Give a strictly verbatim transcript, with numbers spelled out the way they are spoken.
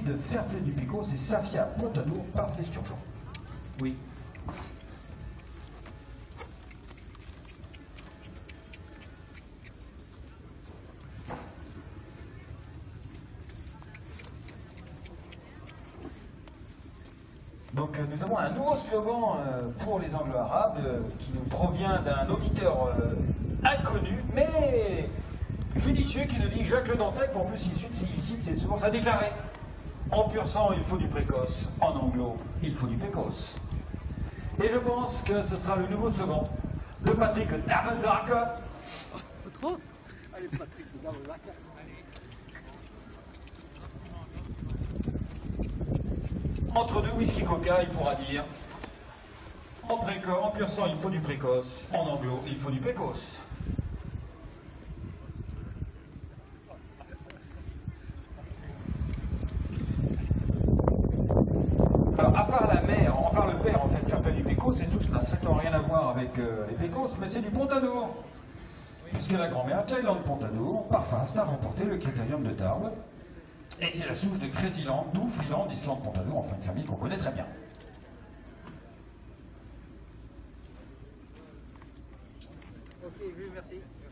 de Fairplay du Picos et Safia Pontadour par Esturgeon. Oui. Donc euh, nous avons un nouveau slogan euh, pour les anglo-arabes euh, qui nous provient d'un auditeur euh, inconnu, mais judicieux, qui nous dit que Jacques Le Dantec, en plus il cite, il cite ses sources, a déclaré « En pur sang, il faut du précoce, en anglo, il faut du pécoce ». Et je pense que ce sera le nouveau slogan de Patrick Damazarka. Pas trop. Allez, Patrick Damazarka. Entre deux whisky coca, il pourra dire en, préco- en pur sang, il faut du précoce, en anglo, il faut du pécoce. Alors, à part la mère, à part le père, en fait, Fairplay du Picos, c'est tout cela. Ça n'a rien à voir avec euh, les pécos, mais c'est du Pontadour. Puisque la grand-mère, Thailand Pontadour, par Fast, a remporté le critérium de Tarbes. Et c'est la souche de Crazyland, d'où Freeland, Islande, Pontadour, enfin une famille qu'on connaît très bien. Ok, vu, merci.